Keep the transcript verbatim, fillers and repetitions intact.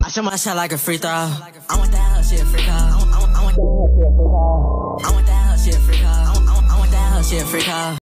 I shoot my shot like a free throw. I want that hell, she a freak hoe. I want that hell, she a freak hoe. I want that hell, she a freak hoe. I want that hell, she a freak hoe.